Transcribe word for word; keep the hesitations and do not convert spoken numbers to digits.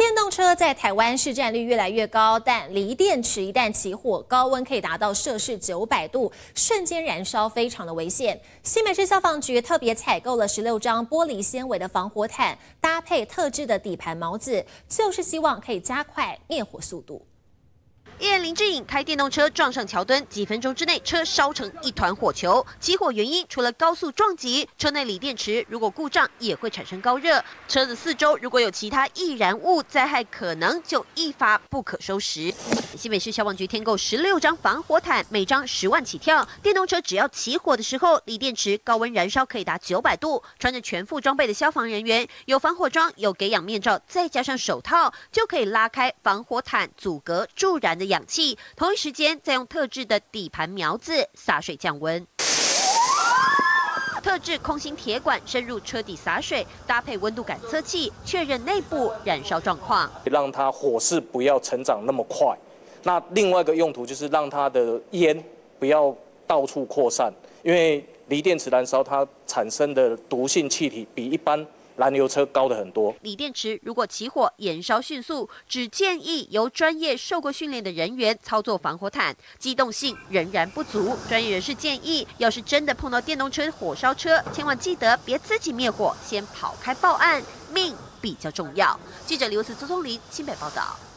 电动车在台湾市占率越来越高，但锂电池一旦起火，高温可以达到摄氏九百度，瞬间燃烧，非常的危险。新北市消防局特别采购了十六张玻璃纤维的防火毯，搭配特制的底盘锚子，就是希望可以加快灭火速度。 艺人林志颖开电动车撞上桥墩，几分钟之内车烧成一团火球。起火原因除了高速撞击，车内锂电池如果故障也会产生高热。车子四周如果有其他易燃物，灾害可能就一发不可收拾。新北市消防局添购十六张防火毯，每张十万起跳。电动车只要起火的时候，锂电池高温燃烧可以达九百度。穿着全副装备的消防人员，有防火装，有给氧面罩，再加上手套，就可以拉开防火毯，阻隔助燃的 氧气，同一时间再用特制的底盘苗子洒水降温。特制空心铁管深入车底洒水，搭配温度感测器确认内部燃烧状况， 让它火势不要成长那么快。那另外一个用途就是让它的烟不要到处扩散，因为锂电池燃烧它产生的毒性气体比一般 燃油车高的很多。 锂电池如果起火，燃烧迅速，只建议由专业受过训练的人员操作防火毯，机动性仍然不足。专业人士建议，要是真的碰到电动车火烧车，千万记得别自己灭火，先跑开报案，命比较重要。记者刘慈、周松林新北报道。